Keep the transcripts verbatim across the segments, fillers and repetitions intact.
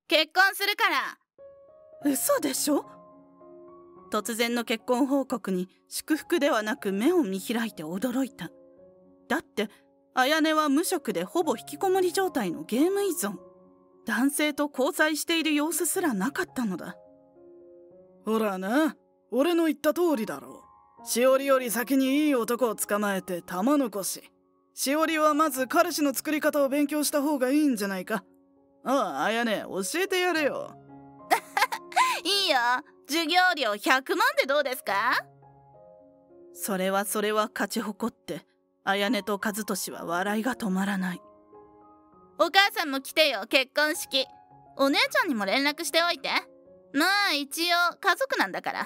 結婚するから。 嘘でしょ。突然の結婚報告に祝福ではなく目を見開いて驚いた。だって綾音は無職でほぼ引きこもり状態のゲーム依存。男性と交際している様子すらなかったのだ。 ほらな、俺の言った通りだろう。しおりより先にいい男を捕まえて玉残し。しおりはまず彼氏の作り方を勉強した方がいいんじゃないか。ああ、綾音、教えてやれよ。 いいよ、授業料ひゃくまんでどうですか。 それはそれは勝ち誇って綾音と和俊は笑いが止まらない。 お母さんも来てよ、結婚式。お姉ちゃんにも連絡しておいて。まあ一応家族なんだから。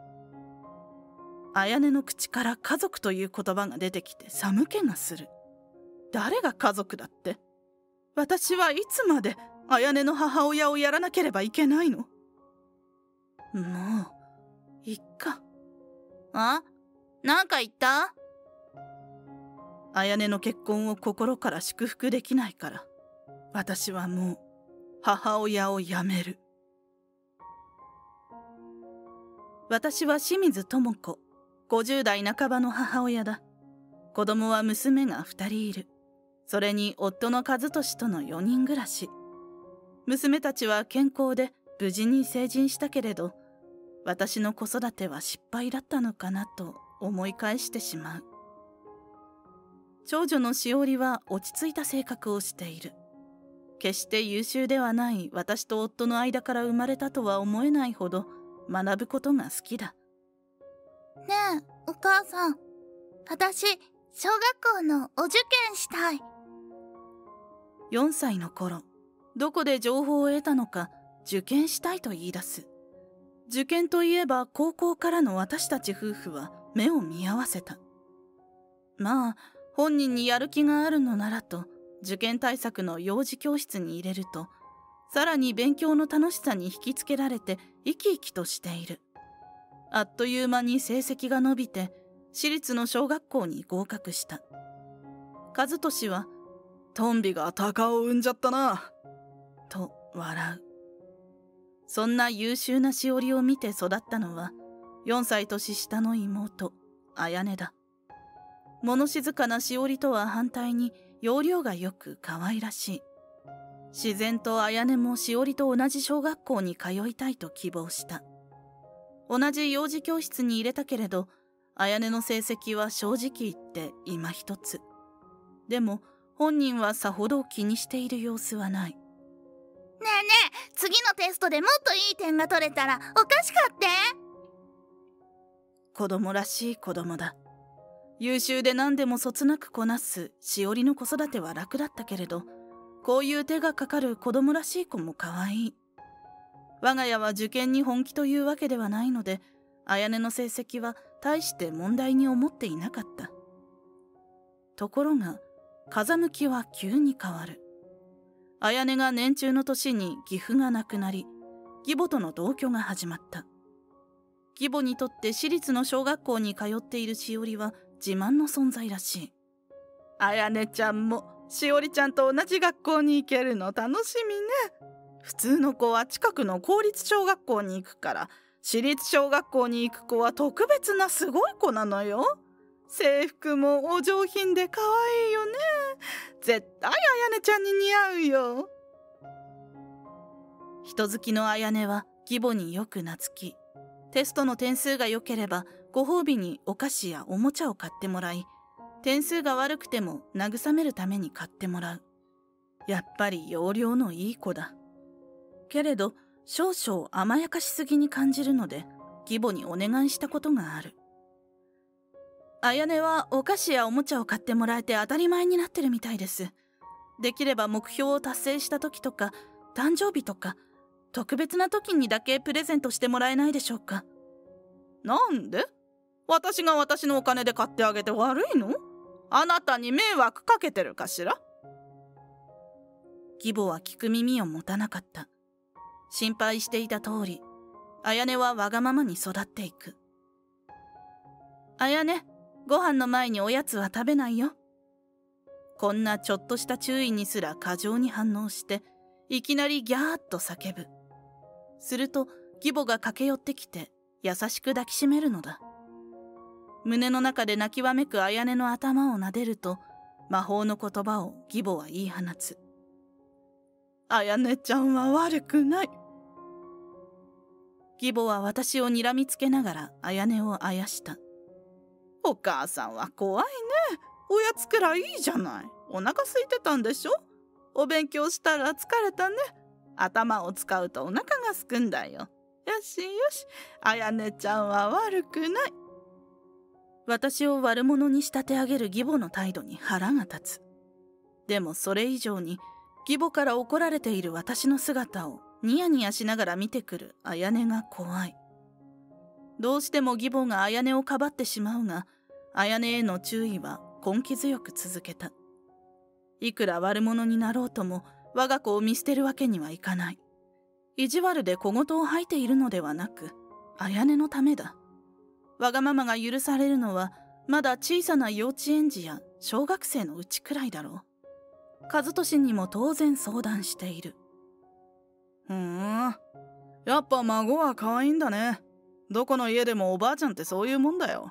綾音の口から家族という言葉が出てきて寒気がする。誰が家族だって。私はいつまで綾音の母親をやらなければいけないの。もういっか。 あ、なんか言った？ 綾音の結婚を心から祝福できないから、私はもう母親を辞める。私は清水智子、ごじゅう代半ばの母親だ。子供は娘がふたりいる。それに夫の和俊とのよにん暮らし。娘たちは健康で無事に成人したけれど、私の子育ては失敗だったのかなと思い返してしまう。長女のしおりは落ち着いた性格をしている。決して優秀ではない私と夫の間から生まれたとは思えないほど学ぶことが好きだ。 ねえ、お母さん。私、小学校のお受験したい。 よんさいの頃、どこで情報を得たのか受験したいと言い出す。受験といえば高校からの私たち夫婦は目を見合わせた。まあ、本人にやる気があるのならと受験対策の幼児教室に入れると、さらに勉強の楽しさに引きつけられて生き生きとしている。あっという間に成績が伸びて私立の小学校に合格した。和俊はトンビが鷹を産んじゃったなと笑う。そんな優秀なしおりを見て育ったのはよんさい年下の妹綾音だ。物静かなしおりとは反対に要領がよく可愛らしい。自然と綾音もしおりと同じ小学校に通いたいと希望した。同じ幼児教室に入れたけれど、綾音の成績は正直言って今一つ。でも本人はさほど気にしている様子はない。 ねえねえ、次のテストでもっといい点が取れたらお菓子買って。 子供らしい子供だ。優秀で何でもそつなくこなすしおりの子育ては楽だったけれど、こういう手がかかる子供らしい子も可愛い。我が家は受験に本気というわけではないので、綾音の成績は大して問題に思っていなかった。ところが風向きは急に変わる。綾音が年中の年に義父が亡くなり、義母との同居が始まった。義母にとって私立の小学校に通っているしおりは自慢の存在らしい。綾音ちゃんもしおりちゃんと同じ学校に行けるの楽しみね。普通の子は近くの公立小学校に行くから、私立小学校に行く子は特別なすごい子なのよ。制服もお上品で可愛いよね。絶対綾音ちゃんに似合うよ。人好きの綾音は義母によく懐き、テストの点数が良ければご褒美にお菓子やおもちゃを買ってもらい、点数が悪くても慰めるために買ってもらう。やっぱり要領のいい子だ。けれど少々甘やかしすぎに感じるので、義母にお願いしたことがある。綾音はお菓子やおもちゃを買ってもらえて当たり前になってるみたいです。できれば目標を達成した時とか誕生日とか特別な時にだけプレゼントしてもらえないでしょうか。なんで？私が私のお金で買ってあげて悪いの？あなたに迷惑かけてるかしら？義母は聞く耳を持たなかった。心配していた通り、綾音はわがままに育っていく。綾音、ご飯の前におやつは食べないよ。こんなちょっとした注意にすら過剰に反応して、 いきなりギャーッと叫ぶ。すると義母が駆け寄ってきて優しく抱きしめるのだ。胸の中で泣きわめく綾音の頭を撫でると、魔法の言葉を義母は言い放つ。綾音ちゃんは悪くない。義母は私を睨みつけながら綾音をあやした。お母さんは怖いね。おやつくらいいいじゃない。お腹空いてたんでしょ。お勉強したら疲れたね。頭を使うとお腹がすくんだよ。よしよし、綾音ちゃんは悪くない。私を悪者に仕立て上げる義母の態度に腹が立つ。でもそれ以上に義母から怒られている私の姿をニヤニヤしながら見てくる綾音が怖い。どうしても義母が綾音をかばってしまうが、綾音への注意は根気強く続けた。いくら悪者になろうとも我が子を見捨てるわけにはいかない。意地悪で小言を吐いているのではなく、綾音のためだ。わがままが許されるのはまだ小さな幼稚園児や小学生のうちくらいだろう。和俊にも当然相談している。 ふーん、やっぱ孫は可愛いんだね。どこの家でもおばあちゃんってそういうもんだよ。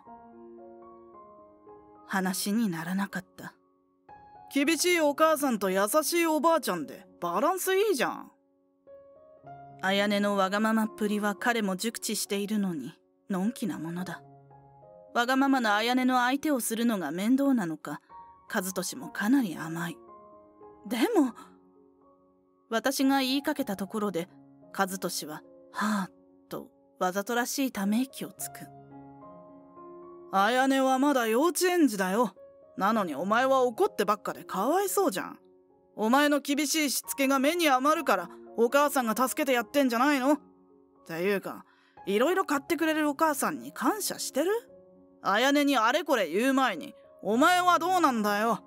話にならなかった。 厳しいお母さんと優しいおばあちゃんでバランスいいじゃん。 綾音のわがままっぷりは彼も熟知しているのにのんきなものだ。わがままな綾音の相手をするのが面倒なのか、和俊もかなり甘い。でも私が言いかけたところで和俊は「はあ」とわざとらしいため息をつく。 綾音はまだ幼稚園児だよ。なのにお前は怒ってばっかでかわいそうじゃん。お前の厳しいしつけが目に余るからお母さんが助けてやってんじゃないの？っていうか、いろいろ買ってくれるお母さんに感謝してる？綾音にあれこれ言う前にお前はどうなんだよ。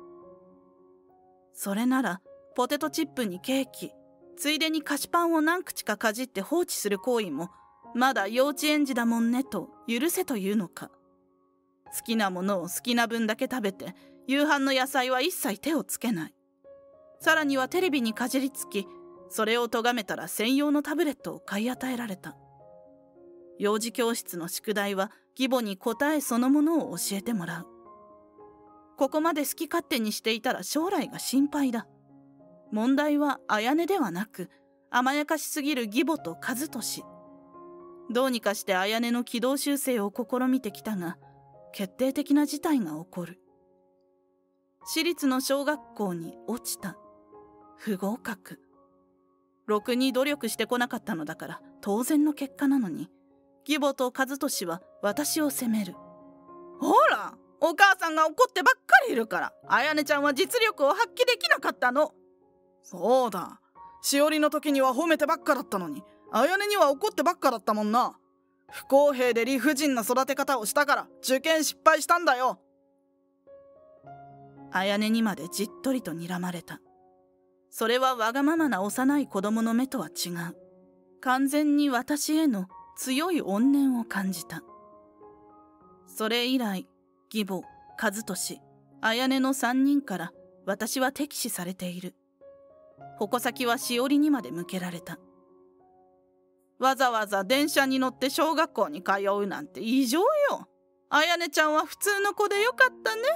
それならポテトチップにケーキ、ついでに菓子パンを何口かかじって放置する行為もまだ幼稚園児だもんねと許せというのか。好きなものを好きな分だけ食べて夕飯の野菜は一切手をつけない。さらにはテレビにかじりつき、それを咎めたら専用のタブレットを買い与えられた。幼児教室の宿題は義母に答えそのものを教えてもらう。ここまで好き勝手にしていたら将来が心配だ。問題は綾音ではなく甘やかしすぎる義母と和俊。どうにかして綾音の軌道修正を試みてきたが、決定的な事態が起こる。私立の小学校に落ちた。不合格。ろくに努力してこなかったのだから当然の結果なのに、義母と和俊は私を責める。 ほら、お母さんが怒ってばっかりいるから綾音ちゃんは実力を発揮できなかったの。そうだ、しおりの時には褒めてばっかだったのに綾音には怒ってばっかだったもんな。不公平で理不尽な育て方をしたから受験失敗したんだよ。 綾音にまでじっとりと睨まれた。それはわがままな幼い子供の目とは違う。完全に私への強い怨念を感じた。それ以来、義母、和俊、綾音の三人から私は敵視されている。矛先はしおりにまで向けられた。わざわざ電車に乗って小学校に通うなんて異常よ。綾音ちゃんは普通の子でよかったね。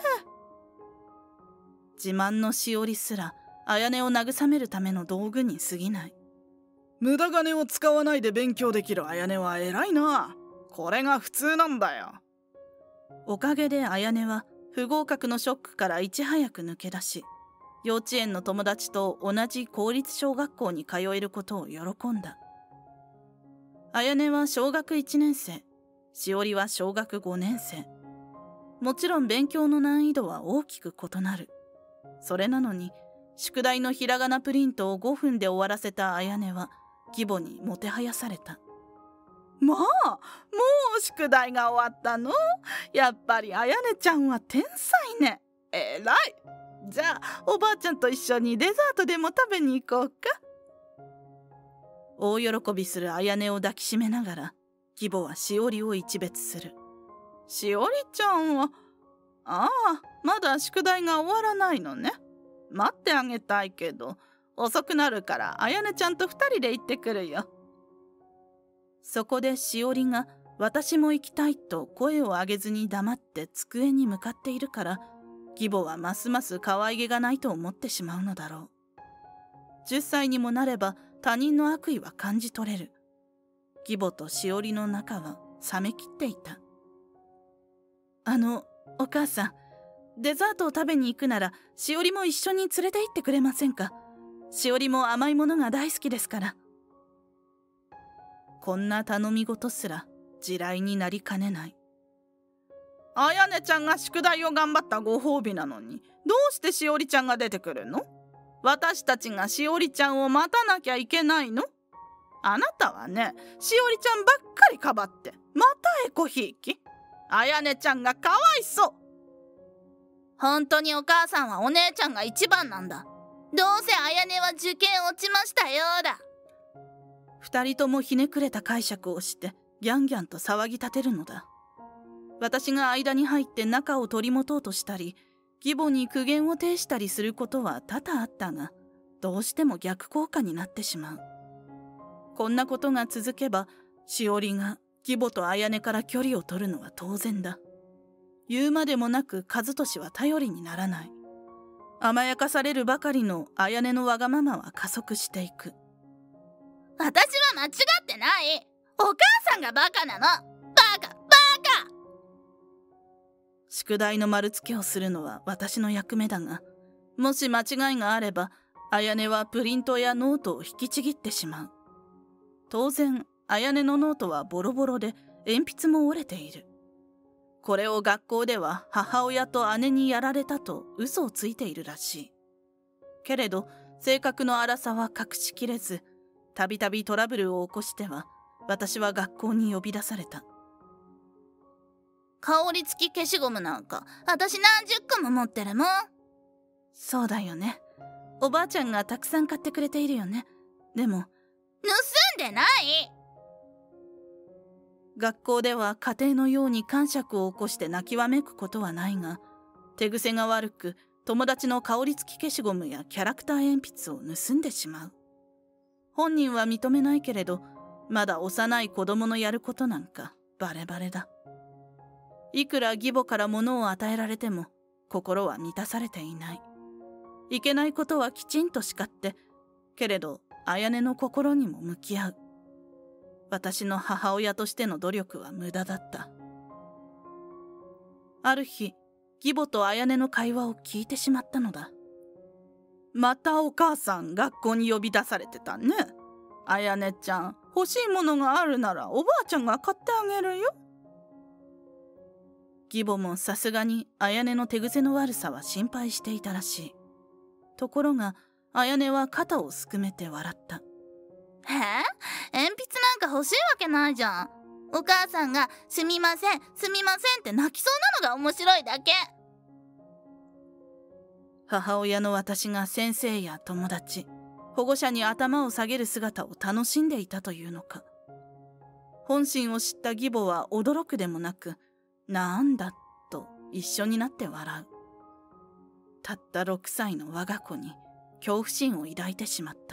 自慢のしおりすら綾音を慰めるための道具に過ぎない。 無駄金を使わないで勉強できる綾音は偉いな。これが普通なんだよ。 おかげで綾音は不合格のショックからいち早く抜け出し、幼稚園の友達と同じ公立小学校に通えることを喜んだ。綾音は小学いちねん生、しおりは小学ごねん生。もちろん勉強の難易度は大きく異なる。それなのに宿題のひらがなプリントをごふんで終わらせた綾音は義母にもてはやされた。 まあ、もう宿題が終わったの？やっぱり綾音ちゃんは天才ね。えらい。じゃあおばあちゃんと一緒にデザートでも食べに行こうか。 大喜びする綾音を抱きしめながら義母はしおりを一別する。 しおりちゃんは、ああ、まだ宿題が終わらないのね。待ってあげたいけど遅くなるからあやねちゃんと二人で行ってくるよ。そこでしおりが私も行きたいと声を上げずに黙って机に向かっているから、義母はますます可愛げがないと思ってしまうのだろう。じゅっさいにもなれば他人の悪意は感じ取れる。義母としおりの仲は冷めきっていた。あの、お母さん、デザートを食べに行くならしおりも一緒に連れて行ってくれませんか？しおりも甘いものが大好きですから。こんな頼み事すら地雷になりかねない。あやねちゃんが宿題を頑張ったご褒美なのに、どうしてしおりちゃんが出てくるの？私たちがしおりちゃんを待たなきゃいけないの？あなたはね、しおりちゃんばっかりかばってまたエコひいき。あやねちゃんがかわいそう。 本当にお母さんはお姉ちゃんが一番なんだ。どうせあやねは受験落ちましたようだ。 二人ともひねくれた解釈をしてギャンギャンと騒ぎ立てるのだ。私が間に入って仲を取り持とうとしたり、義母に苦言を呈したりすることは多々あったが、どうしても逆効果になってしまう。こんなことが続けば、しおりが義母とあやねから距離を取るのは当然だ。言うまでもなく和俊は頼りにならない。甘やかされるばかりのあやねのわがままは加速していく。 私は間違ってない。お母さんがバカなの。バカバカ。 宿題の丸付けをするのは私の役目だが、もし間違いがあればあやねはプリントやノートを引きちぎってしまう。当然あやねのノートはボロボロで鉛筆も折れている。これを学校では母親と姉にやられたと嘘をついているらしい。けれど性格の荒さは隠しきれず、たびたびトラブルを起こしては私は学校に呼び出された。 香り付き消しゴムなんか私何十個も持ってるもん。 そうだよね。おばあちゃんがたくさん買ってくれているよね。でも盗んでない。 学校では家庭のように癇癪を起こして泣きわめくことはないが、手癖が悪く友達の香り付き消しゴムやキャラクター鉛筆を盗んでしまう。本人は認めないけれど、まだ幼い子供のやることなんかバレバレだ。いくら義母から物を与えられても心は満たされていない。いけないことはきちんと叱って、けれどあやねの心にも向き合う。私の母親としての努力は無駄だった。ある日、義母とあやねの会話を聞いてしまったのだ。またお母さん学校に呼び出されてたね。あやねちゃん、欲しいものがあるならおばあちゃんが買ってあげるよ。義母もさすがにあやねの手癖の悪さは心配していたらしい。ところがあやねは肩をすくめて笑った。 え鉛筆なんか欲しいわけないじゃん。お母さんが「すみませんすみません」って泣きそうなのが面白いだけ。 母親の私が先生や友達、保護者に頭を下げる姿を楽しんでいたというのか。本心を知った義母は驚くでもなく、なんだと一緒になって笑う。たったろくさいの我が子に恐怖心を抱いてしまった。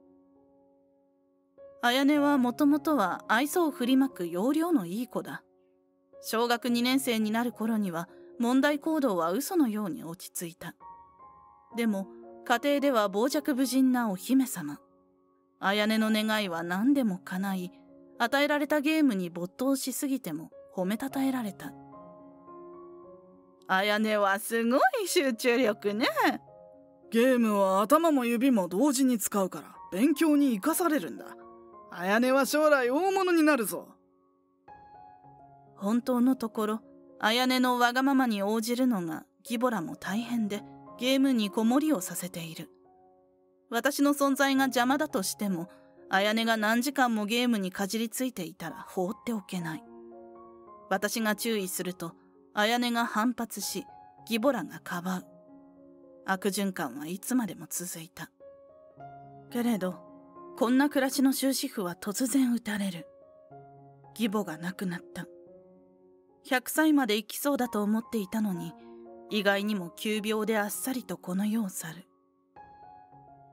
あやねはもともとは愛想を振りまく要領のいい子だ。小学にねん生になる頃には問題行動は嘘のように落ち着いた。でも家庭では傍若無人なお姫様。あやねの願いは何でも叶い、与えられたゲームに没頭しすぎても褒めたたえられた。あやねはすごい集中力ね。 ゲームは頭も指も同時に使うから勉強に生かされるんだ。あやねは将来大物になるぞ。 本当のところ、あやねのわがままに応じるのが義母らも大変で、ゲームに子守りをさせている。私の存在が邪魔だとしても、あやねが何時間もゲームにかじりついていたら放っておけない。私が注意すると、あやねが反発し、義母らがかばう。悪循環はいつまでも続いた。けれど、こんな暮らしの終止符は突然打たれる。義母が亡くなった。ひゃくさいまで生きそうだと思っていたのに、意外にも急病であっさりとこの世を去る。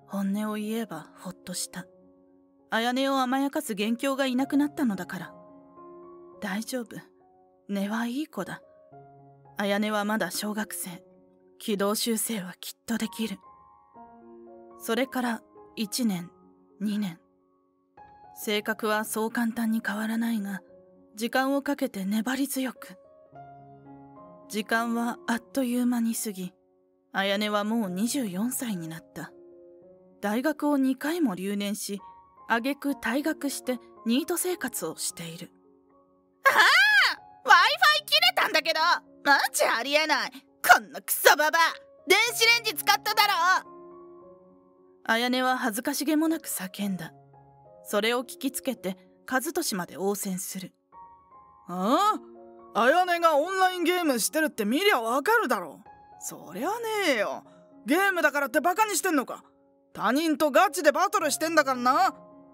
本音を言えばほっとした。綾音を甘やかす元凶がいなくなったのだから。大丈夫。根はいい子だ。綾音はまだ小学生。軌道修正はきっとできる。それからいちねん、にねん。性格はそう簡単に変わらないが、時間をかけて粘り強く。時間はあっという間に過ぎ、綾音はもうにじゅうよんさいになった。大学をにかいも留年し、挙句退学してニート生活をしている。 ああ Wi-Fi 切れたんだけど、マジありえない。こんなクソババア、電子レンジ使っただろ。 綾音は恥ずかしげもなく叫んだ。それを聞きつけて和俊まで応戦する。 ああ、綾音がオンラインゲームしてるって見りゃわかるだろ。そりゃねえよ。ゲームだからってバカにしてんのか。他人とガチでバトルしてんだからな。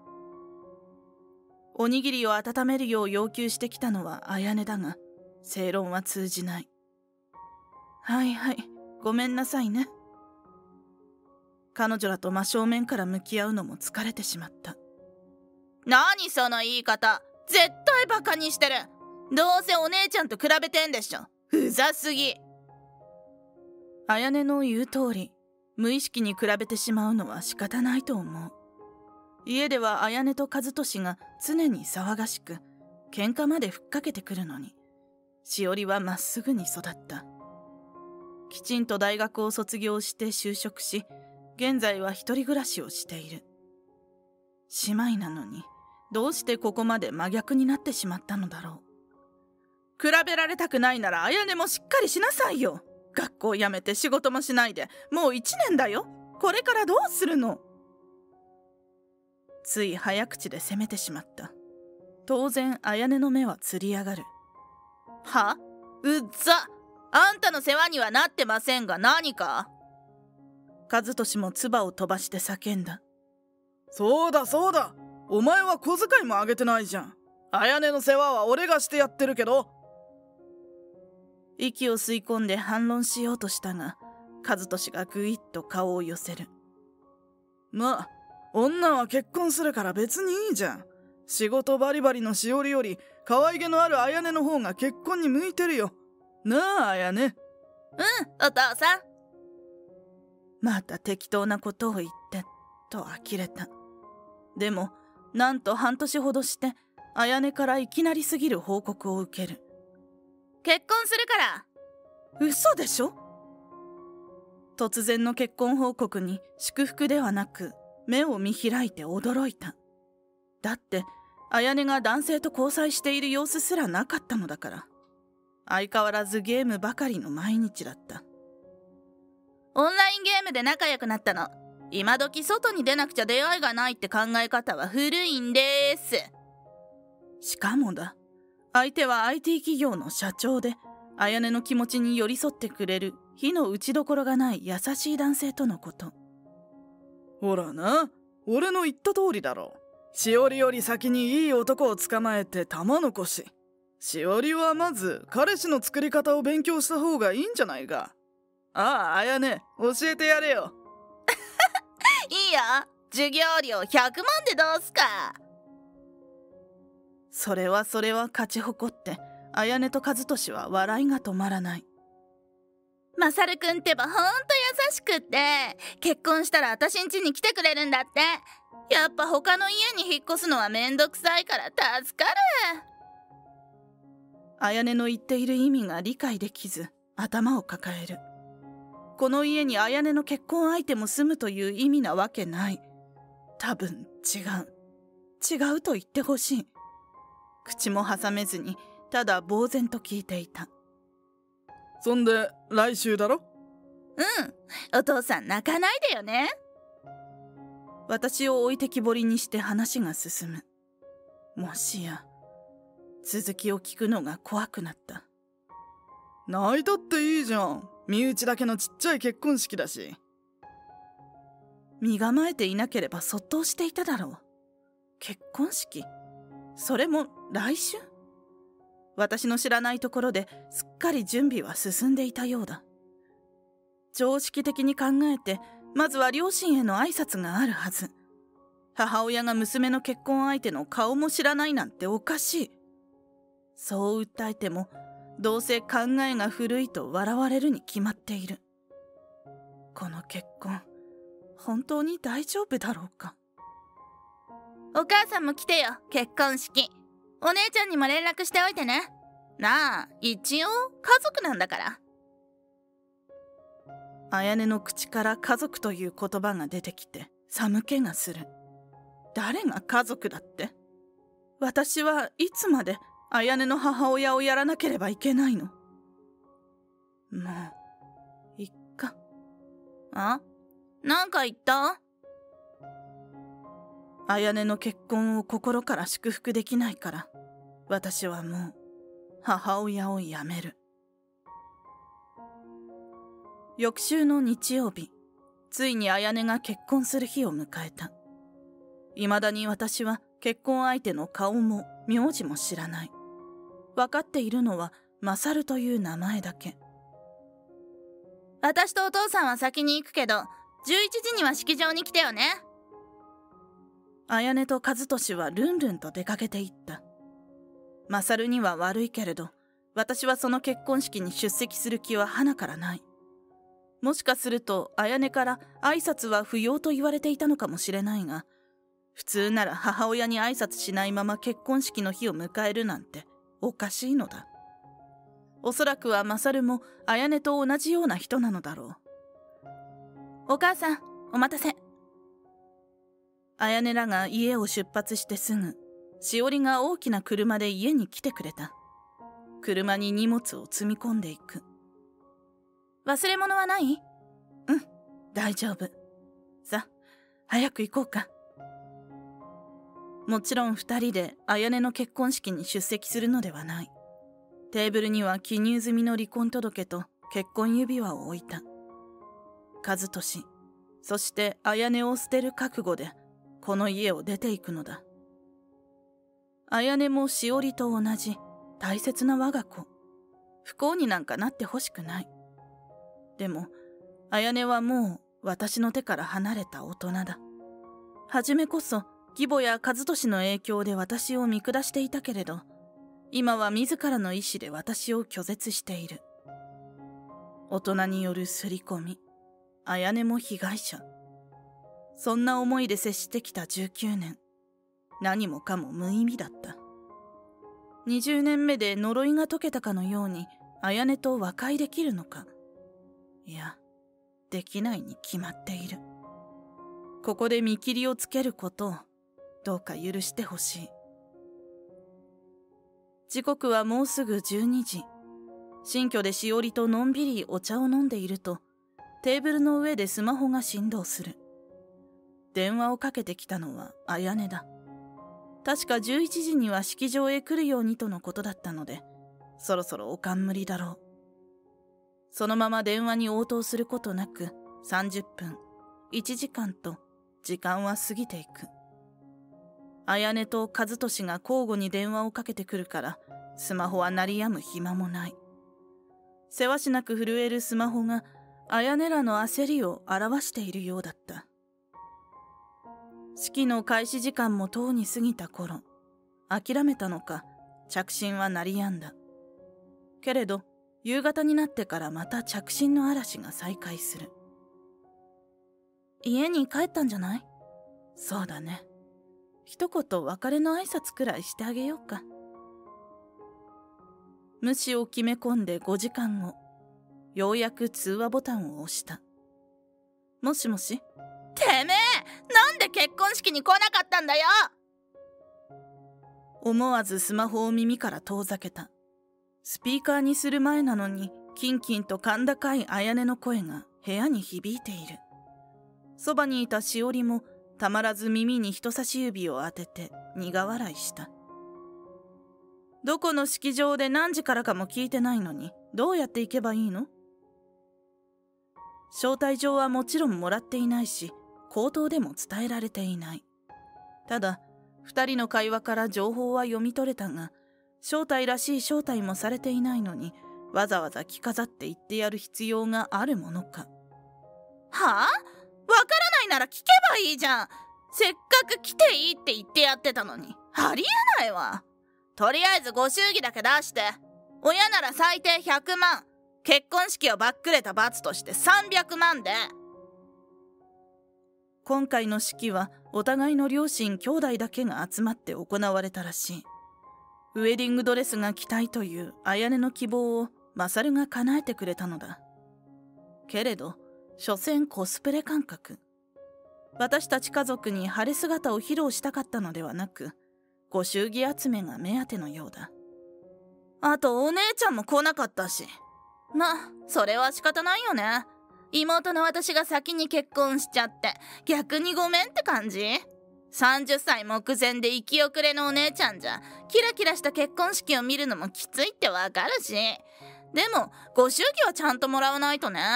おにぎりを温めるよう要求してきたのは綾音だが、正論は通じない。はいはい、ごめんなさいね。彼女らと真正面から向き合うのも疲れてしまった。 何その言い方、絶対バカにしてる。どうせお姉ちゃんと比べてんでしょ。うざすぎ。 綾音の言う通り、無意識に比べてしまうのは仕方ないと思う。家では綾音と和俊が常に騒がしく、喧嘩までふっかけてくるのに、しおりはまっすぐに育った。きちんと大学を卒業して就職し、現在は一人暮らしをしている。姉妹なのに、どうしてここまで真逆になってしまったのだろう。比べられたくないなら綾音もしっかりしなさいよ。学校辞めて仕事もしないでもう一年だよ。これからどうするの。つい早口で責めてしまった。当然綾音の目はつり上がる。 は？うっざ。あんたの世話にはなってませんが何か？ 和俊も唾を飛ばして叫んだ。 そうだそうだ、お前は小遣いもあげてないじゃん。綾音の世話は俺がしてやってるけど。 息を吸い込んで反論しようとしたが、和俊がぐいっと顔を寄せる。 まあ女は結婚するから別にいいじゃん。仕事バリバリのしおりより可愛げのある綾音の方が結婚に向いてるよなあ綾音。 うん、お父さん。 また適当なことを言ってと呆れた。でもなんと半年ほどして綾音からいきなりすぎる報告を受ける。 結婚するから。 嘘でしょ。突然の結婚報告に祝福ではなく目を見開いて驚いた。だって綾音が男性と交際している様子すらなかったのだから。相変わらずゲームばかりの毎日だった。 オンラインゲームで仲良くなったの。今時外に出なくちゃ出会いがないって考え方は古いんです。 しかもだ、相手は アイティー 企業の社長で、綾音の気持ちに寄り添ってくれる火の打ちどころがない優しい男性とのこと。 ほらな、俺の言った通りだろ。しおりより先にいい男を捕まえて玉残し。しおりはまず彼氏の作り方を勉強した方がいいんじゃないか。ああ、綾音、教えてやれよ。 いいよ、授業料ひゃくまんでどうすか。 それはそれは勝ち誇って、綾音と和俊は笑いが止まらない。 マサルくんってばほんと優しくって、結婚したら私ん家に来てくれるんだって。やっぱ他の家に引っ越すのはめんどくさいから助かる。 綾音の言っている意味が理解できず頭を抱える。この家に綾音の結婚相手も住むという意味なわけない。多分違う違うと言ってほしい。口も挟めずにただ呆然と聞いていた。 そんで来週だろ。 うん、お父さん泣かないでよね。 私を置いてきぼりにして話が進む。もしや続きを聞くのが怖くなった。 泣いたっていいじゃん。身内だけのちっちゃい結婚式だし。 身構えていなければそっとしていただろう。結婚式？それも来週？私の知らないところですっかり準備は進んでいたようだ。常識的に考えてまずは両親への挨拶があるはず。母親が娘の結婚相手の顔も知らないなんておかしい。そう訴えてもどうせ考えが古いと笑われるに決まっている。この結婚本当に大丈夫だろうか。 お母さんも来てよ、結婚式。お姉ちゃんにも連絡しておいてね。なあ、一応家族なんだから。 綾音の口から家族という言葉が出てきて寒気がする。誰が家族だって？私はいつまで綾音の母親をやらなければいけないの？もういっか。 あ？なんか言った？ 綾音の結婚を心から祝福できないから、私はもう母親を辞める。翌週の日曜日、ついに綾音が結婚する日を迎えた。いまだに私は結婚相手の顔も名字も知らない。分かっているのはマサルという名前だけ。 私とお父さんは先に行くけど、じゅういちじには式場に来てよね。 綾音と和俊はルンルンと出かけていった。マサルには悪いけれど、私はその結婚式に出席する気は花からない。もしかすると綾音から挨拶は不要と言われていたのかもしれないが、普通なら母親に挨拶しないまま結婚式の日を迎えるなんておかしいのだ。おそらくはマサルも綾音と同じような人なのだろう。お母さん、お待たせ。 綾音らが家を出発してすぐ、しおりが大きな車で家に来てくれた。車に荷物を積み込んでいく。 忘れ物はない？ うん、大丈夫。さ、早く行こうか。もちろん二人で綾音の結婚式に出席するのではない。テーブルには記入済みの離婚届と結婚指輪を置いた。和俊、そして綾音を捨てる覚悟でこの家を出ていくのだ。綾音もしおりと同じ大切な我が子。不幸になんかなってほしくない。でも綾音はもう私の手から離れた大人だ。初めこそ義母や和俊の影響で私を見下していたけれど、今は自らの意志で私を拒絶している。大人による刷り込み、綾音も被害者。そんな思いで接してきたじゅうきゅうねん、何もかも無意味だった。にじゅうねんめで呪いが解けたかのように綾音と和解できるのか。いや、できないに決まっている。ここで見切りをつけることをどうか許してほしい。時刻はもうすぐじゅうにじ。新居でしおりとのんびりお茶を飲んでいると、テーブルの上でスマホが振動する。電話をかけてきたのは綾音だ。確かじゅういちじには式場へ来るようにとのことだったので、そろそろお冠だろう。そのまま電話に応答することなく、さんじゅっぷん、いちじかんと時間は過ぎていく。綾音と和俊が交互に電話をかけてくるから、スマホは鳴り止む暇もない。せわしなく震えるスマホが綾音らの焦りを表しているようだった。式の開始時間もとうに過ぎた頃、諦めたのか着信は鳴り止んだ。けれど夕方になってからまた着信の嵐が再開する。 家に帰ったんじゃない？ そうだね。一言別れの挨拶くらいしてあげようか。無視を決め込んでごじかんご、ようやく通話ボタンを押した。もしもし？ てめえ、なんで結婚式に来なかったんだよ！ 思わずスマホを耳から遠ざけた。スピーカーにする前なのに、キンキンと甲高い綾音の声が部屋に響いている。そばにいたしおりもたまらず耳に人差し指を当てて苦笑いした。どこの式場で何時からかも聞いてないのに、どうやって行けばいいの？招待状はもちろんもらっていないし、口頭でも伝えられていない。ただ、二人の会話から情報は読み取れたが、招待らしい招待もされていないのに、わざわざ着飾って言ってやる必要があるものか。 はあ？わなら聞けばいいじゃん。せっかく来ていいって言ってやってたのに。ありえないわ。とりあえずご祝儀だけ出して。親なら最低ひゃくまん。結婚式をばっくれた罰としてさんびゃくまんで。 今回の式はお互いの両親兄弟だけが集まって行われたらしい。ウェディングドレスが着たいという綾音の希望をマサルが叶えてくれたのだ。けれど所詮コスプレ感覚。私たち家族に晴れ姿を披露したかったのではなく、ご祝儀集めが目当てのようだ。 あとお姉ちゃんも来なかったし。まあそれは仕方ないよね。妹の私が先に結婚しちゃって逆にごめんって感じ。さんじゅっさい目前で生き遅れのお姉ちゃんじゃキラキラした結婚式を見るのもきついってわかるし、でもご祝儀はちゃんともらわないとね。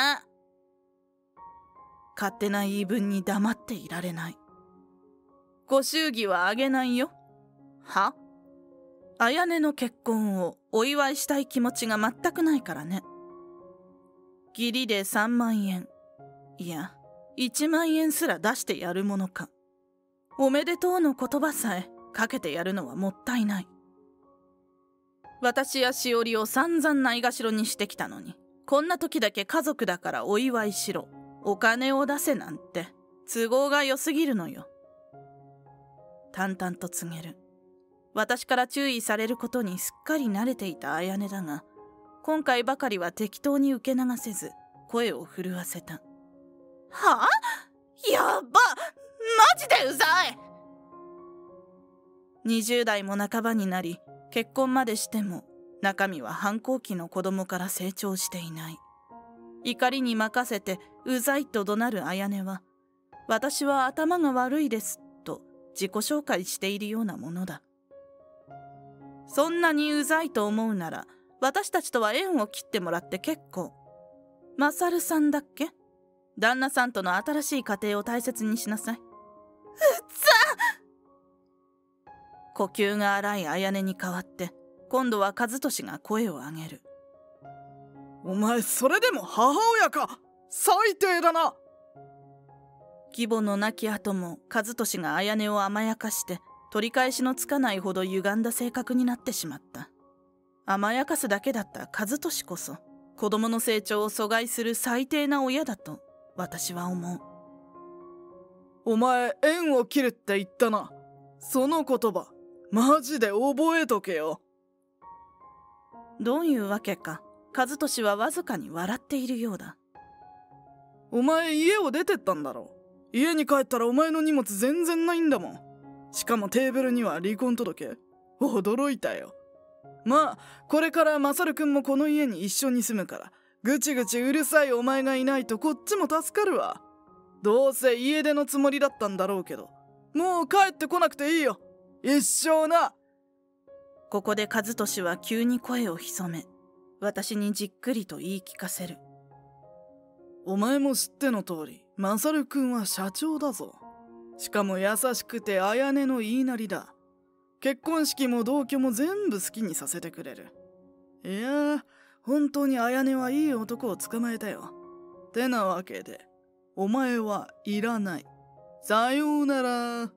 勝手な言い分に黙っていられない。ご祝儀はあげないよ。 は？ 綾音の結婚をお祝いしたい気持ちが全くないからね。義理でさんまんえん、いやいちまんえんすら出してやるものか。おめでとうの言葉さえかけてやるのはもったいない。私やしおりを散々ないがしろにしてきたのに、こんな時だけ家族だからお祝いしろ、お金を出せなんて都合が良すぎるのよ。淡々と告げる。私から注意されることにすっかり慣れていた綾音だが、今回ばかりは適当に受け流せず声を震わせた。 はあ？やば！マジでうざい！ にじゅう代も半ばになり、結婚までしても中身は反抗期の子供から成長していない。怒りに任せてうざいと怒鳴る綾音は、私は頭が悪いですと自己紹介しているようなものだ。そんなにうざいと思うなら私たちとは縁を切ってもらって結構。マサルさんだっけ？旦那さんとの新しい家庭を大切にしなさい。うっざ！ 呼吸が荒い綾音に代わって今度は和俊が声を上げる。 お前それでも母親か！最低だな！ 義母の亡き後も和俊が綾音を甘やかして取り返しのつかないほど歪んだ性格になってしまった。甘やかすだけだった和俊こそ子供の成長を阻害する最低な親だと私は思う。 お前縁を切るって言ったな。その言葉マジで覚えとけよ。 どういうわけか和俊はわずかに笑っているようだ。 お前家を出てったんだろ。家に帰ったらお前の荷物全然ないんだもん。しかもテーブルには離婚届。驚いたよ。まあこれからマサルくんもこの家に一緒に住むから、ぐちぐちうるさいお前がいないとこっちも助かるわ。どうせ家出のつもりだったんだろうけど、もう帰ってこなくていいよ。一生な。 ここで和俊は急に声を潜め、私にじっくりと言い聞かせる。 お前も知っての通り、マサルくんは社長だぞ。しかも優しくて綾音の言いなりだ。結婚式も同居も全部好きにさせてくれる。いやー、本当に綾音はいい男を捕まえたよ。てなわけで、お前はいらない。さようなら。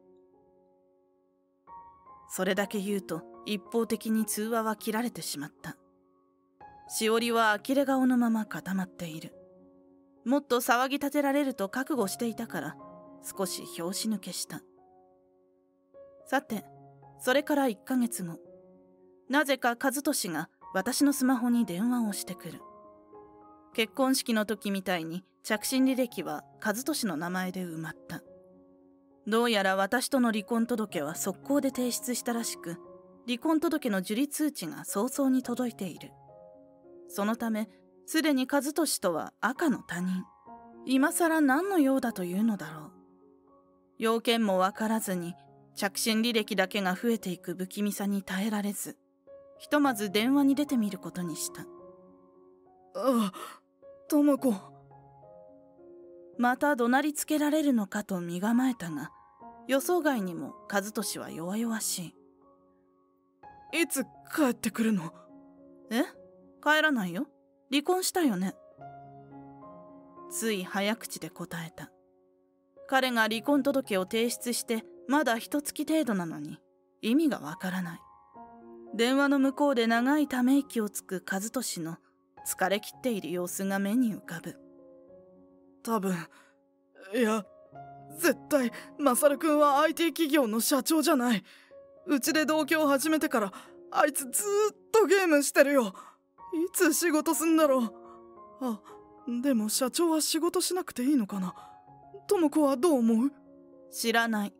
それだけ言うと一方的に通話は切られてしまった。しおりは呆れ顔のまま固まっている。もっと騒ぎ立てられると覚悟していたから少し拍子抜けした。さてそれからいっかげつご、なぜか和俊が私のスマホに電話をしてくる。結婚式の時みたいに着信履歴は和俊の名前で埋まった。どうやら私との離婚届は速攻で提出したらしく、離婚届の受理通知が早々に届いている。そのためすでに和俊とは赤の他人。今さら何の用だというのだろう。要件もわからずに着信履歴だけが増えていく不気味さに耐えられず、ひとまず電話に出てみることにした。 ああ、智子。 また怒鳴りつけられるのかと身構えたが、予想外にも和俊は弱々しい。いつ帰ってくるの？ え？帰らないよ。離婚したよね。つい早口で答えた。 彼が離婚届を提出してまだ一月程度なのに意味がわからない。電話の向こうで長いため息をつく和俊の疲れ切っている様子が目に浮かぶ。 多分、いや絶対マサル君は アイティー 企業の社長じゃない。うちで同居を始めてからあいつずーっとゲームしてるよ。いつ仕事すんだろう。あ、でも社長は仕事しなくていいのかな。智子はどう思う？ 知らない。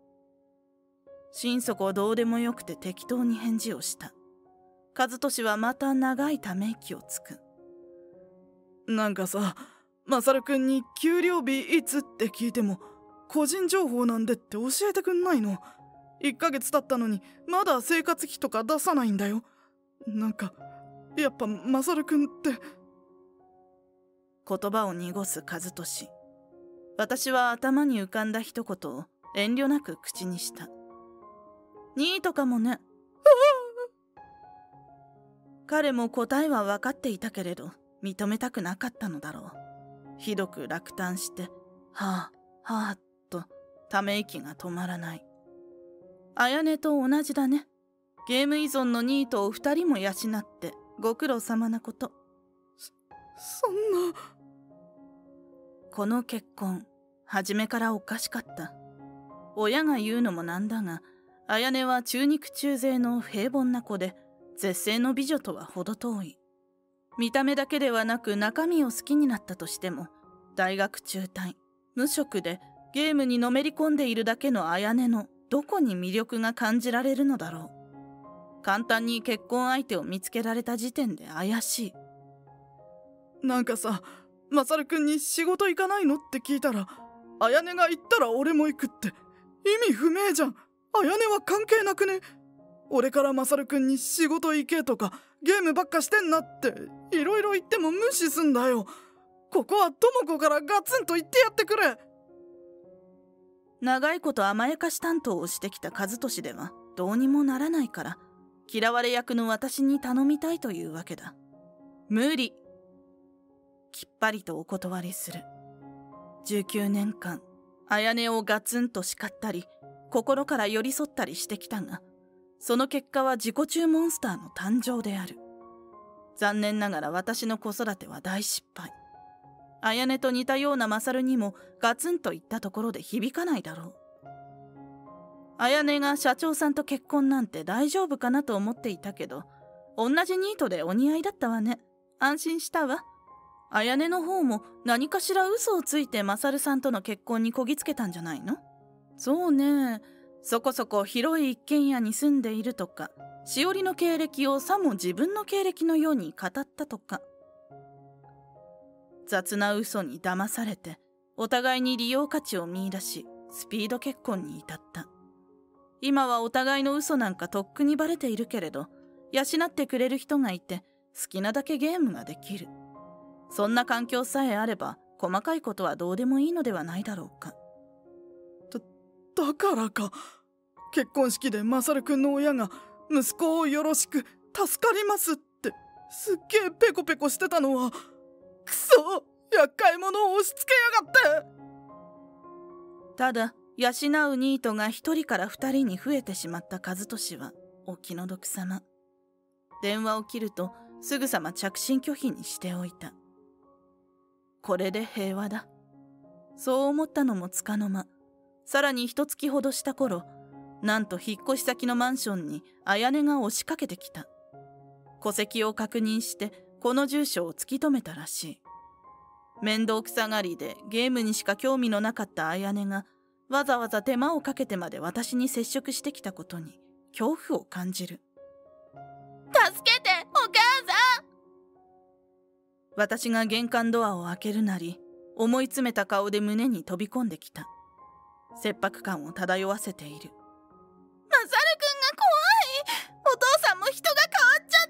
心底どうでもよくて適当に返事をした。和俊はまた長いため息をつく。 なんかさ、マサル君に給料日いつって聞いても個人情報なんでって教えてくんないの。いっかげつ経ったのにまだ生活費とか出さないんだよ。なんかやっぱマサル君って。 言葉を濁す和俊。私は頭に浮かんだ一言を遠慮なく口にした。ニートかもね。彼も答えは分かっていたけれど認めたくなかったのだろう。ひどく落胆してはあはあとため息が止まらない。綾音と同じだね。ゲーム依存のニートを二人も養ってご苦労様なこと。 そ、そんな。 この結婚初めからおかしかった。親が言うのもなんだが、綾音は中肉中背の平凡な子で絶世の美女とは程遠い。見た目だけではなく中身を好きになったとしても、大学中退無職でゲームにのめり込んでいるだけの綾音のどこに魅力が感じられるのだろう。簡単に結婚相手を見つけられた時点で怪しい。 なんかさ、マサル君に仕事行かないのって聞いたら、綾音が行ったら俺も行くって意味不明じゃん。綾音は関係なくね？俺からマサル君に仕事行けとかゲームばっかしてんなっていろいろ言っても無視すんだよ。ここは智子からガツンと言ってやってくれ。 長いこと甘やかし担当をしてきた和俊ではどうにもならないから、嫌われ役の私に頼みたいというわけだ。無理。きっぱりとお断りする。じゅうきゅうねんかん綾音をガツンと叱ったり心から寄り添ったりしてきたが、その結果は自己中モンスターの誕生である。残念ながら私の子育ては大失敗。綾音と似たようなマサルにもガツンと言ったところで響かないだろう。綾音が社長さんと結婚なんて大丈夫かなと思っていたけど、同じニートでお似合いだったわね。安心したわ。綾音の方も何かしら嘘をついてマサルさんとの結婚にこぎつけたんじゃないの？そうね。そこそこ広い一軒家に住んでいるとか、しおりの経歴をさも自分の経歴のように語ったとか。雑な嘘に騙されてお互いに利用価値を見出し、スピード結婚に至った。今はお互いの嘘なんかとっくにバレているけれど、養ってくれる人がいて好きなだけゲームができる。そんな環境さえあれば細かいことはどうでもいいのではないだろうか。 だ、だからか。結婚式でマサル君の親が息子をよろしく助かりますってすっげえペコペコしてたのは、くそ厄介者を押し付けやがって。 ただ養うニートが一人から二人に増えてしまった和俊はお気の毒さま。電話を切るとすぐさま着信拒否にしておいた。これで平和だ。そう思ったのもつかの間、さらに一月ほどした頃、なんと引っ越し先のマンションに綾音が押しかけてきた。戸籍を確認してこの住所を突き止めたらしい。面倒くさがりでゲームにしか興味のなかった綾音がわざわざ手間をかけてまで私に接触してきたことに恐怖を感じる。 助けてお母さん。 私が玄関ドアを開けるなり、思い詰めた顔で胸に飛び込んできた。切迫感を漂わせている。 マサルくんが怖い。お父さんも人が変わっちゃった。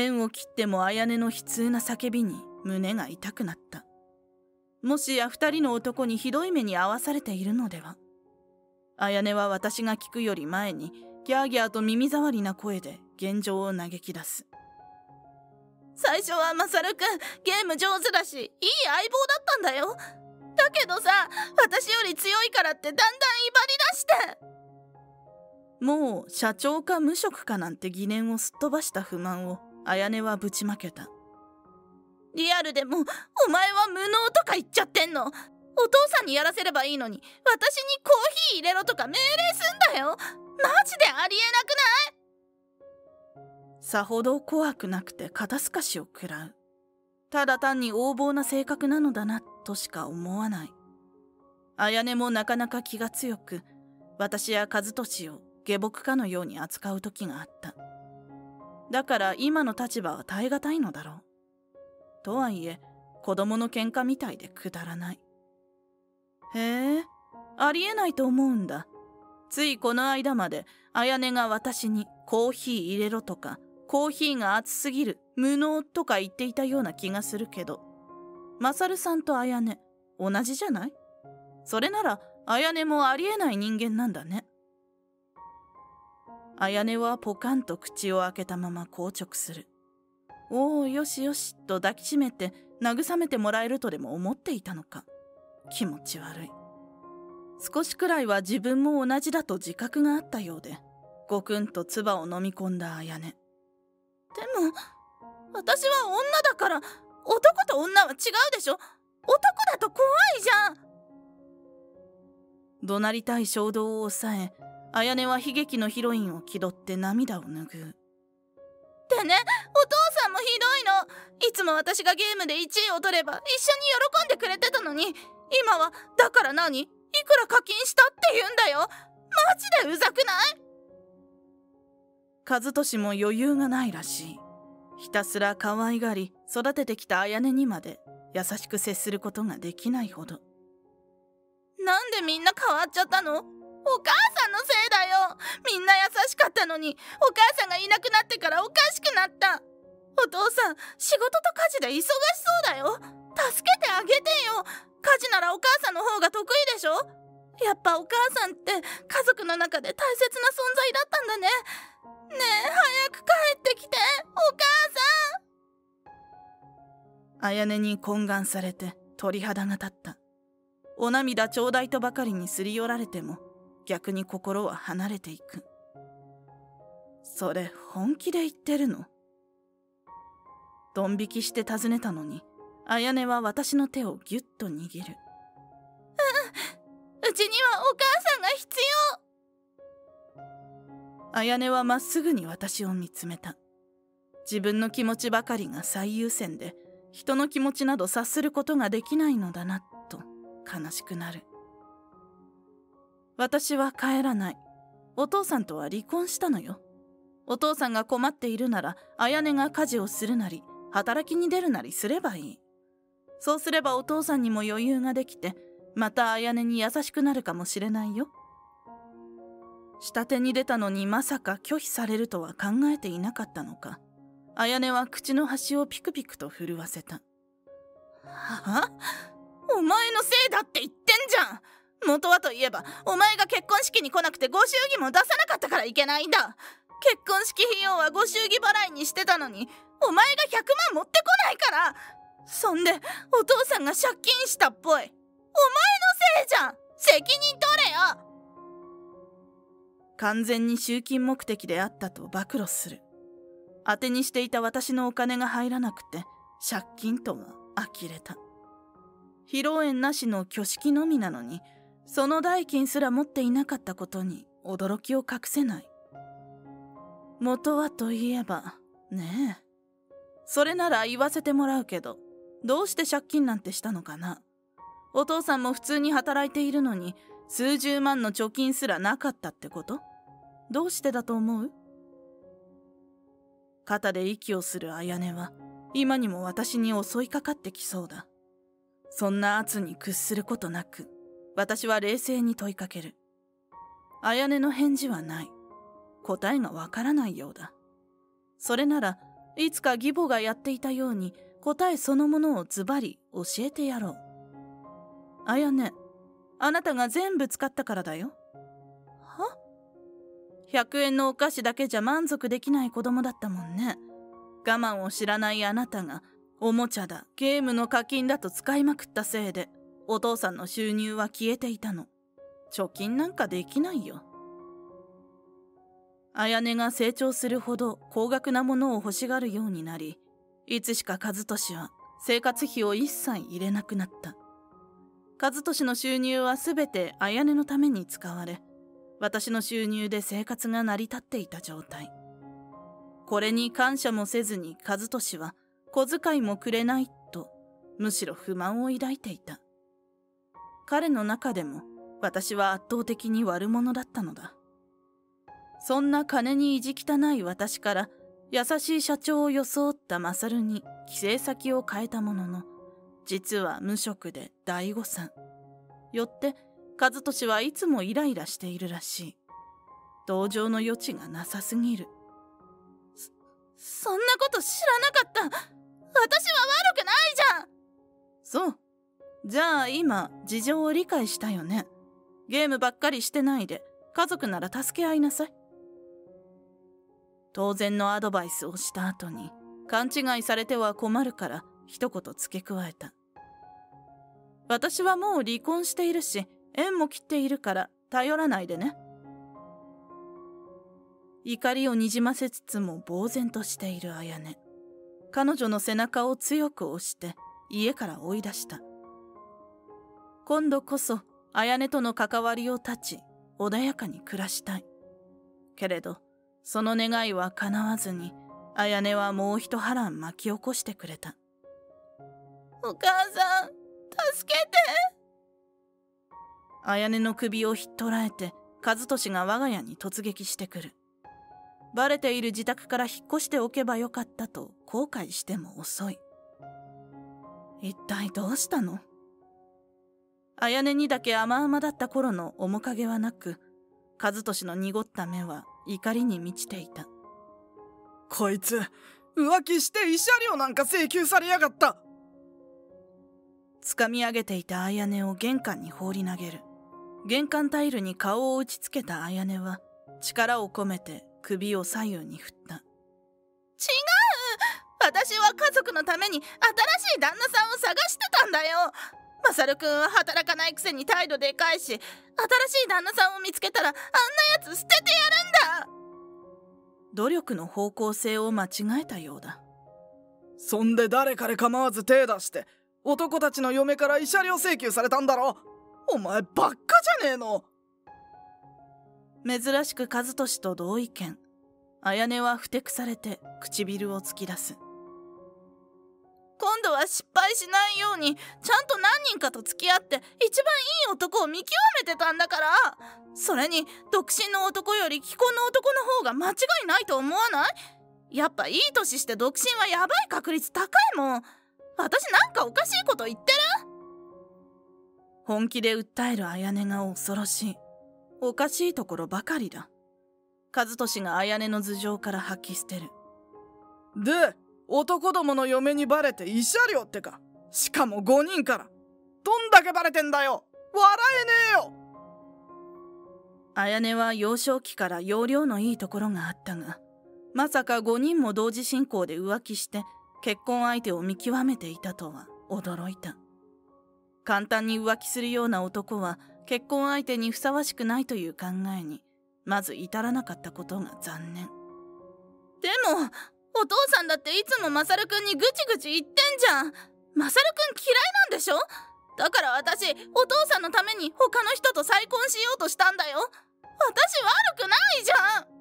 縁を切っても綾音の悲痛な叫びに胸が痛くなった。もしや二人の男にひどい目に遭わされているのでは。綾音は私が聞くより前にギャーギャーと耳障りな声で現状を嘆き出す。 最初はマサルくんゲーム上手だしいい相棒だったんだよ。だだけどさ、私より強いからってだんだん威張り出して。 もう社長か無職かなんて疑念をすっ飛ばした不満を綾音はぶちまけた。 リアルでもお前は無能とか言っちゃってんの。お父さんにやらせればいいのに私にコーヒー入れろとか命令すんだよ。マジでありえなくない？ さほど怖くなくて肩透かしを食らう。ただ単に横暴な性格なのだなとしか思わない。綾音もなかなか気が強く、私や和俊を下僕かのように扱う時があった。だから今の立場は耐え難いのだろう。とはいえ子供の喧嘩みたいでくだらない。へえ、ありえないと思うんだ。ついこの間まで綾音が私にコーヒー入れろとか、コーヒーが熱すぎる、無能とか言っていたような気がするけど、マサルさんと綾音同じじゃない？それなら綾音もありえない人間なんだね。綾音はポカンと口を開けたまま硬直する。おお、よしよしと抱きしめて慰めてもらえるとでも思っていたのか。気持ち悪い。少しくらいは自分も同じだと自覚があったようで、ごくんと唾を飲み込んだ綾音。でも私は女だから、男と女は違うでしょ。男だと怖いじゃん。 怒鳴りたい衝動を抑え、綾音は悲劇のヒロインを気取って涙を拭う。 でね、お父さんもひどいの。いつも私がゲームでいちいを取れば一緒に喜んでくれてたのに、今はだから何？いくら課金したって言うんだよ。マジでうざくない？ 和俊も余裕がないらしい。ひたすら可愛がり育ててきた綾音にまで優しく接することができないほど。 なんでみんな変わっちゃったの？お母さんのせいだよ。みんな優しかったのに、お母さんがいなくなってからおかしくなった。お父さん、仕事と家事で忙しそうだよ。助けてあげてよ。家事ならお母さんの方が得意でしょ。やっぱお母さんって家族の中で大切な存在だったんだね。ねえ、早く帰ってきて、お母さん。綾音に懇願されて鳥肌が立った。お涙ちょうだいとばかりにすり寄られても逆に心は離れていく。それ本気で言ってるの？ドン引きして尋ねたのに、綾音は私の手をぎゅっと握る。うん、 うちにはお母さんが必要。綾音はまっすぐに私を見つめた。自分の気持ちばかりが最優先で、人の気持ちなど察することができないのだなと悲しくなる。私は帰らない。お父さんとは離婚したのよ。お父さんが困っているなら、綾音が家事をするなり働きに出るなりすればいい。そうすればお父さんにも余裕ができて、また綾音に優しくなるかもしれないよ。下手に出たのにまさか拒否されるとは考えていなかったのか。綾音は口の端をピクピクと震わせた。 は？お前のせいだって言ってんじゃん。元はといえば、お前が結婚式に来なくてご祝儀も出さなかったからいけないんだ。結婚式費用はご祝儀払いにしてたのに、お前がひゃくまん持ってこないから。そんでお父さんが借金したっぽい。お前のせいじゃん。責任取れよ。 完全に集金目的であったと暴露する。当てにしていた私のお金が入らなくて借金とは呆れた。披露宴なしの挙式のみなのに、その代金すら持っていなかったことに驚きを隠せない。元はといえばねえ、それなら言わせてもらうけど、どうして借金なんてしたのかな。お父さんも普通に働いているのに数十万の貯金すらなかったってこと？どうしてだと思う？肩で息をする綾音は今にも私に襲いかかってきそうだ。そんな圧に屈することなく、私は冷静に問いかける。綾音の返事はない。答えがわからないようだ。それならいつか義母がやっていたように答えそのものをズバリ教えてやろう。綾音、あなたが全部使ったからだよ。 は？ ひゃくえんのお菓子だけじゃ満足できない子供だったもんね。我慢を知らないあなたがおもちゃだ、ゲームの課金だと使いまくったせいで、 お父さんの収入は消えていたの。貯金なんかできないよ。綾音が成長するほど高額なものを欲しがるようになり、いつしか和俊は生活費を一切入れなくなった。和俊の収入はすべて綾音のために使われ、私の収入で生活が成り立っていた状態。これに感謝もせずに和俊は小遣いもくれないと、むしろ不満を抱いていた。彼の中でも私は圧倒的に悪者だったのだ。そんな金に意地汚い私から優しい社長を装ったマサルに帰省先を変えたものの、実は無職で大誤算。よって和俊はいつもイライラしているらしい。同情の余地がなさすぎる。 そ、そんなこと知らなかった。私は悪くないじゃん。 そう。じゃあ今事情を理解したよね。ゲームばっかりしてないで家族なら助け合いなさい。当然のアドバイスをした後に、勘違いされては困るから一言付け加えた。私はもう離婚しているし、縁も切っているから頼らないでね。怒りをにじませつつも呆然としている綾音。彼女の背中を強く押して家から追い出した。今度こそ綾音との関わりを断ち、穏やかに暮らしたい。けれどその願いは叶わずに、綾音はもう一波乱巻き起こしてくれた。 お母さん、助けて。 綾音の首をひっ捕らえて和俊が我が家に突撃してくる。バレている自宅から引っ越しておけばよかったと後悔しても遅い。一体どうしたの？綾音にだけ甘々だった頃の面影はなく、和俊の濁った目は怒りに満ちていた。 こいつ浮気して慰謝料なんか請求されやがった。 掴み上げていた綾音を玄関に放り投げる。玄関タイルに顔を打ちつけた綾音は力を込めて首を左右に振った。違う！ 私は家族のために新しい旦那さんを探してたんだよ。マサルくんは働かないくせに態度でかいし、新しい旦那さんを見つけたらあんなやつ捨ててやるんだ。 努力の方向性を間違えたようだ。 そんで誰彼構わず手出して男たちの嫁から慰謝料請求されたんだろ。お前ばっかじゃねえの。 珍しく和俊と同意見。綾音はふてくされて唇を突き出す。 今度は失敗しないようにちゃんと何人かと付き合って一番いい男を見極めてたんだから。それに独身の男より既婚の男の方が間違いないと思わない？やっぱいい年して独身はやばい確率高いもん。私なんかおかしいこと言ってる？ 本気で訴える綾音が恐ろしい。おかしいところばかりだ。和俊が綾音の頭上から吐き捨てる。 で男どもの嫁にバレて慰謝料ってか。しかもごにんから。どんだけバレてんだよ。笑えねえよ。 綾音は幼少期から要領のいいところがあったが、まさかごにんも同時進行で浮気して結婚相手を見極めていたとは驚いた。簡単に浮気するような男は結婚相手にふさわしくないという考えにまず至らなかったことが残念。 でもお父さんだっていつもマサルくんにぐちぐち言ってんじゃん。マサルくん嫌いなんでしょ？だから私お父さんのために他の人と再婚しようとしたんだよ。私悪くないじゃん。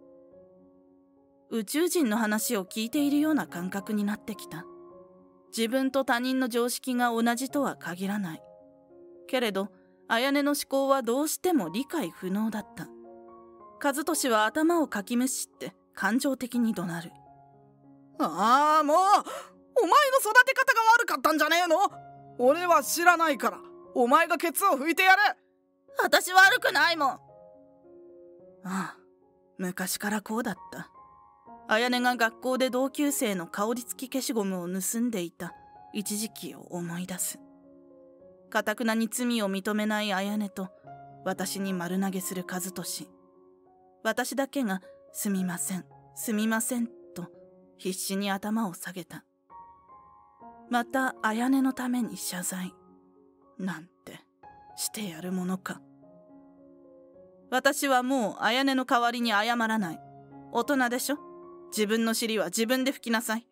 宇宙人の話を聞いているような感覚になってきた。自分と他人の常識が同じとは限らない。けれど綾音の思考はどうしても理解不能だった。和俊は頭をかきむしって感情的に怒鳴る。 ああもう、お前の育て方が悪かったんじゃねえの？俺は知らないからお前がケツを拭いてやれ。 私悪くないもん。 ああ、昔からこうだった。綾音が学校で同級生の香り付き消しゴムを盗んでいた一時期を思い出す。頑くなに罪を認めない綾音と私に丸投げする和俊。私だけがすみませんすみませんと必死に頭を下げた。また綾音のために謝罪。 なんてしてやるものか。私はもう綾音の代わりに謝らない。大人でしょ。自分の尻は自分で拭きなさい。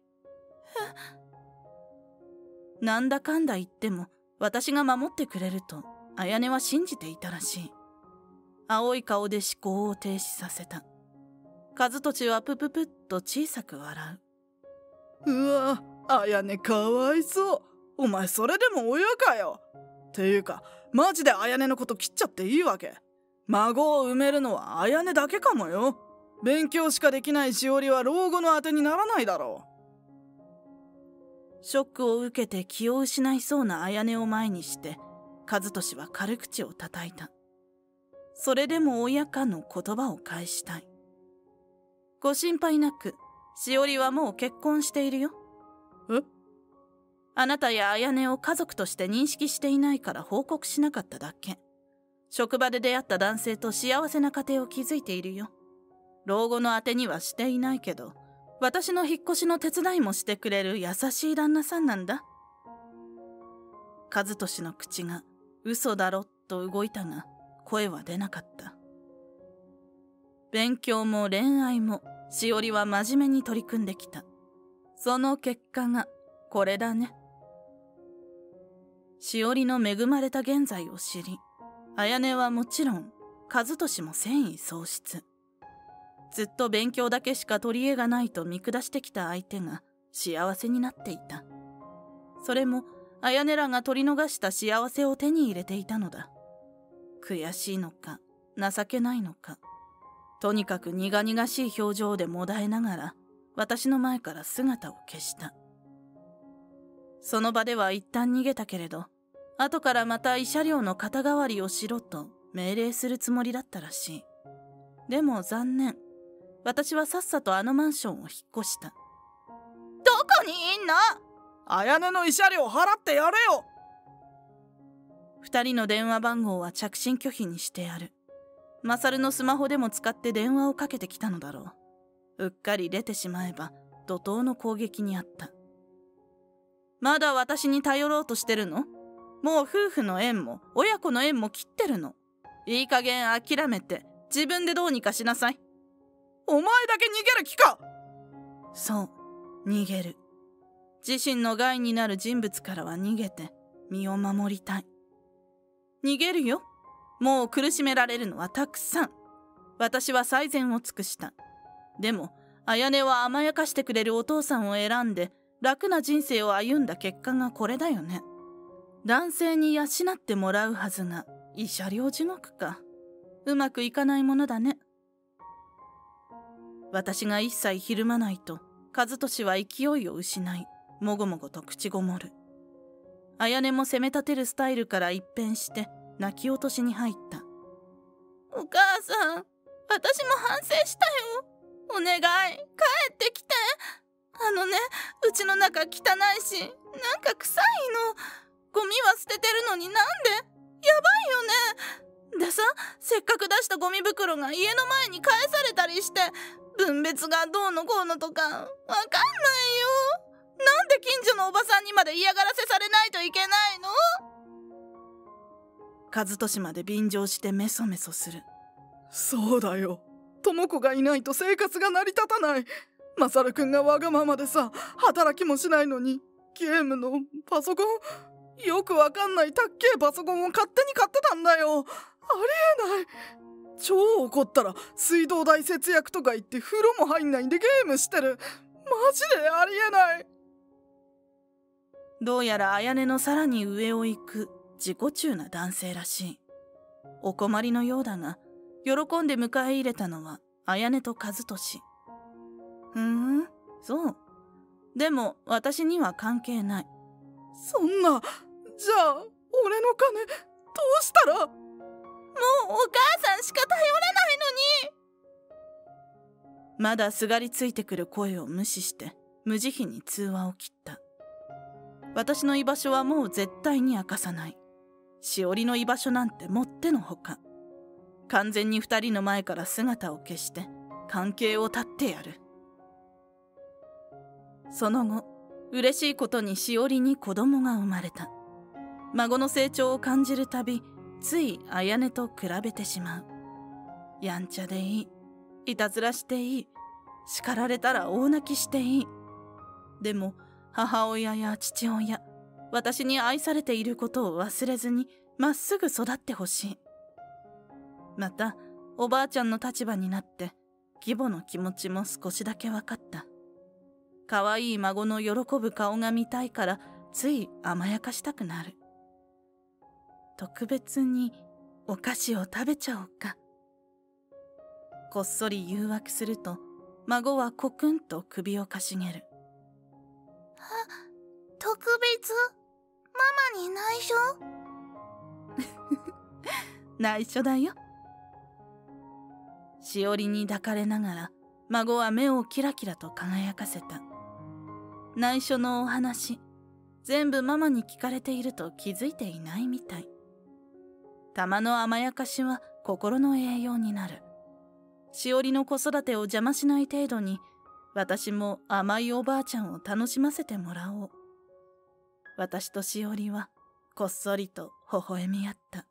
なんだかんだ言っても私が守ってくれると綾音は信じていたらしい。青い顔で思考を停止させた。和俊はプププッと小さく笑う。うわ、綾音かわいそう。お前それでも親かよ。ていうかマジで綾音のこと切っちゃっていいわけ？孫を産めるのは綾音だけかもよ。勉強しかできないしおりは老後のあてにならないだろう。ショックを受けて気を失いそうな綾音を前にして和俊は軽口を叩いた。それでも親かの言葉を返したい。ご心配なく、しおりはもう結婚しているよ。 え？ あなたや綾音を家族として認識していないから報告しなかっただけ。職場で出会った男性と幸せな家庭を築いているよ。老後のあてにはしていないけど、私の引っ越しの手伝いもしてくれる優しい旦那さんなんだ。和俊の口が嘘だろと動いたが、声は出なかった。勉強も恋愛もしおりは真面目に取り組んできた。その結果がこれだね。しおりの恵まれた現在を知り、綾音はもちろん和俊も戦意喪失。ずっと勉強だけしか取り柄がないと見下してきた相手が幸せになっていた。それも綾音らが取り逃した幸せを手に入れていたのだ。悔しいのか情けないのか、とにかく苦々しい表情でもだえながら私の前から姿を消した。その場では一旦逃げたけれど、後からまた慰謝料の肩代わりをしろと命令するつもりだったらしい。でも残念、私はさっさとあのマンションを引っ越した。 どこにいんの？ 綾音の慰謝料払ってやれよ。 二人の電話番号は着信拒否にしてある。マサルのスマホでも使って電話をかけてきたのだろう。うっかり出てしまえば怒涛の攻撃にあった。まだ私に頼ろうとしてるの？もう夫婦の縁も親子の縁も切ってるの。いい加減諦めて自分でどうにかしなさい。 お前だけ逃げる気か？ そう、逃げる。自身の害になる人物からは逃げて身を守りたい。逃げるよ。もう苦しめられるのはたくさん。私は最善を尽くした。でも綾音は甘やかしてくれるお父さんを選んで楽な人生を歩んだ結果がこれだよね。男性に養ってもらうはずが慰謝料地獄か。うまくいかないものだね。私が一切ひるまないと和俊は勢いを失い、もごもごと口ごもる。綾音も責め立てるスタイルから一変して泣き落としに入った。 お母さん、私も反省したよ。お願い、帰ってきて。あのね、うちの中汚いし、なんか臭いの。ゴミは捨ててるのになんで？やばいよね。でさ、せっかく出したゴミ袋が家の前に返されたりして、分別がどうのこうのとか、わかんないよ。なんで近所のおばさんにまで嫌がらせされないといけないの？ 和俊まで便乗してメソメソする。 そうだよ。智子がいないと生活が成り立たない。マサルくんがわがままでさ、働きもしないのに、ゲームのパソコン、よくわかんないたっけえパソコンを勝手に買ってたんだよ。ありえない。超怒ったら水道代節約とか言って風呂も入んないんでゲームしてる。マジでありえない。 どうやら綾音のさらに上を行く自己中な男性らしい。お困りのようだが、喜んで迎え入れたのは綾音と和俊。ふーん、そう。でも私には関係ない。 そんな、じゃあ俺の金どうしたら？もうお母さんしか頼れないのに。 まだすがりついてくる声を無視して無慈悲に通話を切った。私の居場所はもう絶対に明かさない。しおりの居場所なんてもってのほか。完全に二人の前から姿を消して関係を絶ってやる。その後、嬉しいことにしおりに子供が生まれた。 孫の成長を感じるたび、つい綾音と比べてしまう。やんちゃでいい、いたずらしていい、叱られたら大泣きしていい。でも母親や父親、私に愛されていることを忘れずにまっすぐ育ってほしい。またおばあちゃんの立場になって義母の気持ちも少しだけ分かった。可愛い孫の喜ぶ顔が見たいからつい甘やかしたくなる。特別にお菓子を食べちゃおうか。こっそり誘惑すると孫はコクンと首をかしげる。 特別？ママに内緒？ 内緒だよ。しおりに抱かれながら孫は目をキラキラと輝かせた。内緒のお話、全部ママに聞かれていると気づいていないみたい。たまの甘やかしは心の栄養になる。しおりの子育てを邪魔しない程度に、私も甘いおばあちゃんを楽しませてもらおう。私としおりはこっそりと微笑み合った。